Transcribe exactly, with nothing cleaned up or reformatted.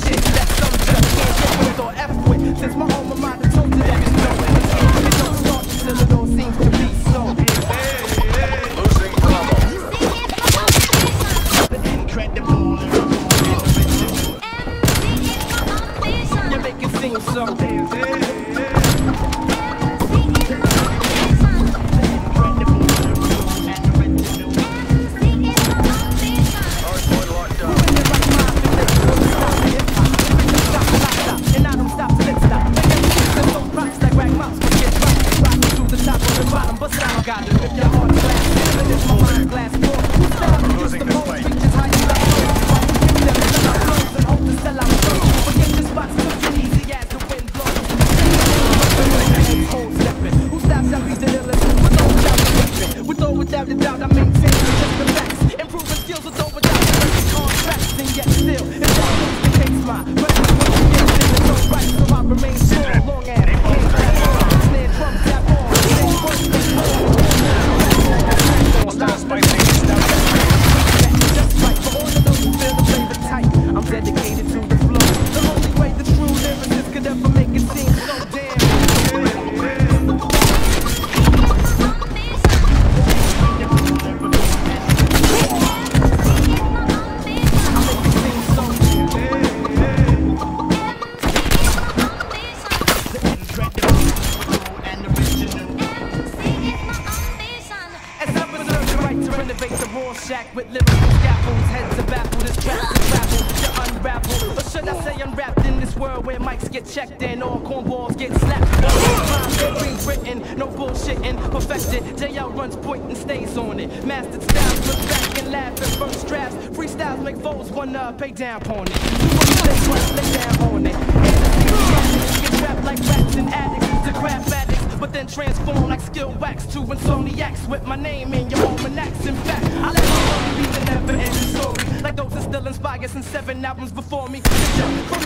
shit that some just can't get with or F with. Since my alma mater told you that it's no way. It don't start till it all seems to be so. Losing Bravo. The incredible. You make it seem so. Without a doubt, I maintain just the facts. Improving skills with or without the contracts. And yet still, if that was the case, my record was against it. It's all right, so I remain strong. Long as I can't stand from that ball. Stay first, stay home. Stop spicing, stop just right for all of those who feel the flavor tight. I'm dedicated to the flow. The only way the true lyricist could ever make it seem so damn. Shack with lyrical scaffolds, heads to baffle, this trap is raffle to unravel. Or should I say unwrapped in this world where mics get checked and all cornballs get slapped? Rhymes written, no bullshitting, perfected. J L runs point and stays on it. Mastered styles, look back and laugh at first drafts. Freestyles make foes wanna pay down on it. Mistakes wanna lay down on it. And get trapped like rats and addicts to craft addicts, but then transform like skill wax to insomniacs with my name in your almanacs. In fact, I let my story be the never-ending story, like those that still inspire since seven albums before me.